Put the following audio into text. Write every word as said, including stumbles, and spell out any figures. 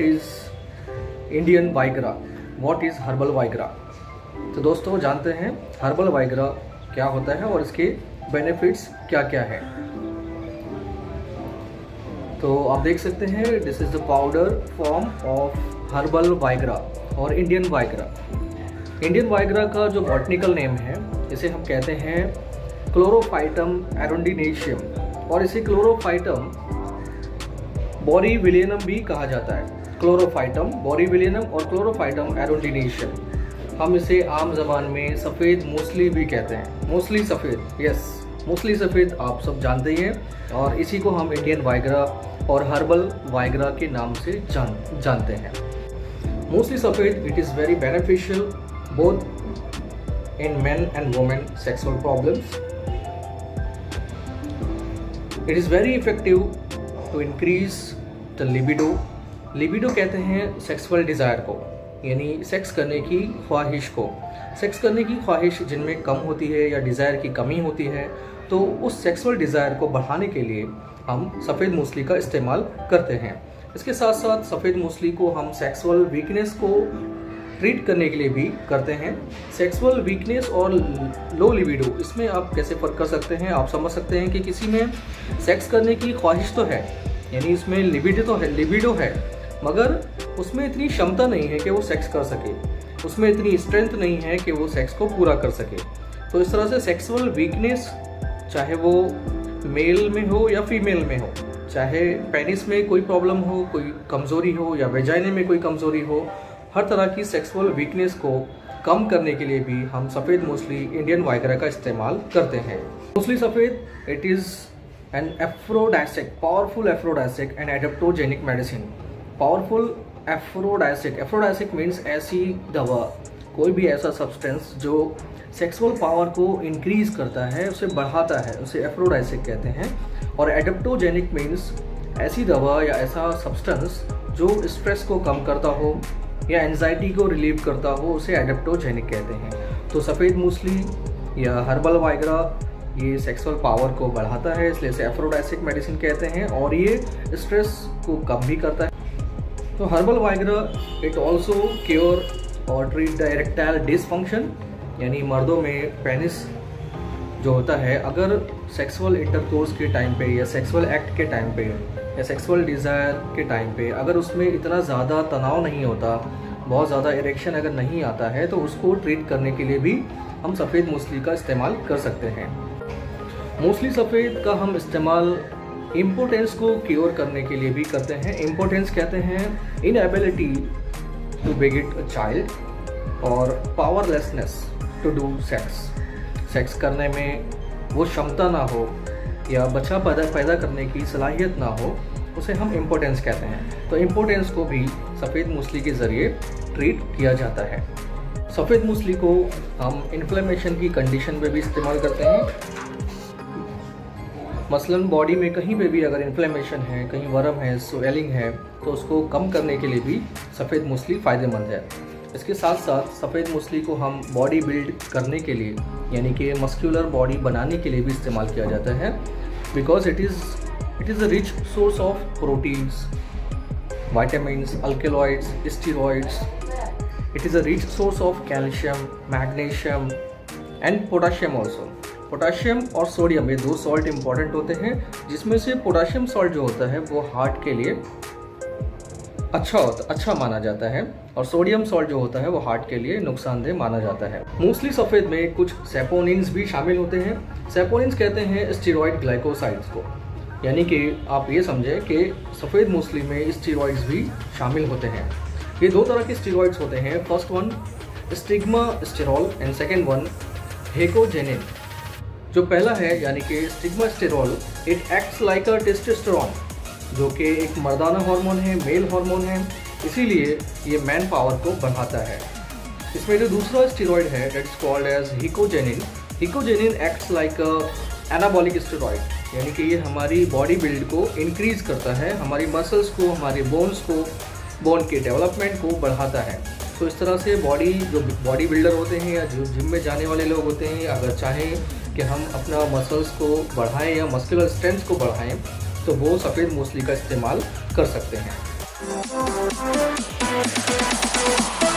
What is Indian Viagra, what is herbal Viagra. तो दोस्तों जानते हैं हर्बल वाइग्रा क्या होता है और इसके बेनिफिट्स क्या क्या है। तो आप देख सकते हैं this is the powder form of herbal Viagra और इंडियन वाइग्रा। इंडियन वाइग्रा का जो बॉटनिकल नेम है इसे हम कहते हैं क्लोरोफाइटम एरोंडिनेशियम, और इसे क्लोरोफाइटम बोरीविलियनम भी कहा जाता है। क्लोरोफाइटम बोरीविलियनम और क्लोरोफाइटम एरोंडिनेशियम। हम इसे आम जबान में सफ़ेद मूसली भी कहते हैं। मूसली सफ़ेद, यस मूसली सफ़ेद आप सब जानते ही हैं, और इसी को हम इंडियन वाइग्रा और हर्बल वाइग्रा के नाम से जान जानते हैं। Musli safed it is very beneficial both in men and women sexual problems. It is very effective to increase the libido. Libido कहते हैं सेक्सुअल डिज़ायर को, यानी सेक्स करने की ख्वाहिश को। सेक्स करने की ख्वाहिश जिनमें कम होती है या डिज़ायर की कमी होती है, तो उस सेक्सुअल डिज़ायर को बढ़ाने के लिए हम सफ़ेद मूसली का इस्तेमाल करते हैं। इसके साथ साथ सफ़ेद मूसली को हम सेक्सुअल वीकनेस को ट्रीट करने के लिए भी करते हैं। सेक्सुअल वीकनेस और लो लिबिडो, इसमें आप कैसे फ़र्क कर सकते हैं। आप समझ सकते हैं कि किसी में सेक्स करने की ख्वाहिश तो है, यानी इसमें लिबिडो तो है लिबिडो है मगर उसमें इतनी क्षमता नहीं है कि वो सेक्स कर सके, उसमें इतनी स्ट्रेंथ नहीं है कि वो सेक्स को पूरा कर सके। तो इस तरह से सेक्सुअल वीकनेस, चाहे वो मेल में हो या फीमेल में हो, चाहे पेनिस में कोई प्रॉब्लम हो, कोई कमज़ोरी हो, या वेजाइने में कोई कमज़ोरी हो, हर तरह की सेक्सुअल वीकनेस को कम करने के लिए भी हम सफ़ेद मूसली इंडियन वाइग्रा का इस्तेमाल करते हैं। Musli safed it is an aphrodisiac, powerful aphrodisiac and adaptogenic medicine. Powerful aphrodisiac, aphrodisiac means ऐसी दवा, कोई भी ऐसा सब्सटेंस जो सेक्सुअल पावर को इंक्रीज करता है, उसे बढ़ाता है, उसे एफ्रोडाइसिक कहते हैं। और एडेप्टोजेनिक मीन्स ऐसी दवा या ऐसा सब्सटेंस जो स्ट्रेस को कम करता हो या एंजाइटी को रिलीव करता हो, उसे एडेप्टोजेनिक कहते हैं। तो सफ़ेद मूसली या हर्बल वाइग्रा ये सेक्सुअल पावर को बढ़ाता है, इसलिए इसे एफ्रोडाइसिक मेडिसिन कहते हैं, और ये स्ट्रेस को कम भी करता है। तो herbal Viagra it also cure और ट्रीट द इरेक्टाइल डिसफंक्शन, यानी मर्दों में पेनिस जो होता है, अगर सेक्सुअल इंटरकोर्स के टाइम पे या सेक्सुअल एक्ट के टाइम पे या सेक्सुअल डिज़ायर के टाइम पे अगर उसमें इतना ज़्यादा तनाव नहीं होता, बहुत ज़्यादा इरेक्शन अगर नहीं आता है, तो उसको ट्रीट करने के लिए भी हम सफ़ेद मूसली का इस्तेमाल कर सकते हैं। मूसली सफ़ेद का हम इस्तेमाल इम्पोर्टेंस को क्योर करने के लिए भी करते हैं। इम्पोर्टेंस कहते हैं inability to beget a child और powerlessness to do sex. Sex करने में वो क्षमता ना हो या बच्चा पैदा पैदा करने की सलाहियत ना हो, उसे हम इम्पोर्टेंस कहते हैं। तो इम्पोर्टेंस को भी सफ़ेद मूसली के ज़रिए ट्रीट किया जाता है। सफ़ेद मूसली को हम इन्फ्लेमेशन की कंडीशन में भी इस्तेमाल करते हैं। मसलन बॉडी में कहीं पे भी अगर इन्फ्लेमेशन है, कहीं वर्म है, स्वेलिंग है, तो उसको कम करने के लिए भी सफ़ेद मूसली फ़ायदेमंद है। इसके साथ साथ सफ़ेद मूसली को हम बॉडी बिल्ड करने के लिए, यानी कि मस्कुलर बॉडी बनाने के लिए भी इस्तेमाल किया जाता है, because it is it is a rich source of proteins, vitamins, alkaloids, steroids. It is a rich source of calcium, magnesium and potassium also. Potassium और सोडियम ये दो सॉल्ट इंपॉर्टेंट होते हैं, जिसमें से पोटाशियम सॉल्ट जो होता है वो हार्ट के लिए अच्छा होता अच्छा माना जाता है, और सोडियम सॉल्ट जो होता है वो हार्ट के लिए नुकसानदेह माना जाता है। मूसली सफ़ेद में कुछ सेपोनिन्स भी शामिल होते हैं। सेपोनिन्स कहते हैं स्टेरॉइड ग्लाइकोसाइड्स को, यानी कि आप ये समझें कि सफ़ेद मूसली में स्टेरॉइड्स भी शामिल होते हैं। ये दो तरह के स्टेरॉइड्स होते हैं, first one stigmasterol and second one hecogenin. जो पहला है यानी कि stigmasterol, it acts like a testosterone, जो कि एक मर्दाना हार्मोन है, मेल हार्मोन है, इसीलिए ये मैन पावर को बढ़ाता है। इसमें जो दूसरा स्टेरॉइड है that's called as hecogenin. Hecogenin acts like a anabolic steroid, यानी कि ये हमारी बॉडी बिल्ड को इंक्रीज़ करता है, हमारी मसल्स को, हमारे बोन्स को, बोन के डेवलपमेंट को बढ़ाता है। तो इस तरह से बॉडी जो बॉडी बिल्डर होते हैं या जो जिम में जाने वाले लोग होते हैं, अगर चाहें कि हम अपना मसल्स को बढ़ाएं या मस्कुलर स्ट्रेंथ को बढ़ाएं, तो वो सफ़ेद मूसली का इस्तेमाल कर सकते हैं। है।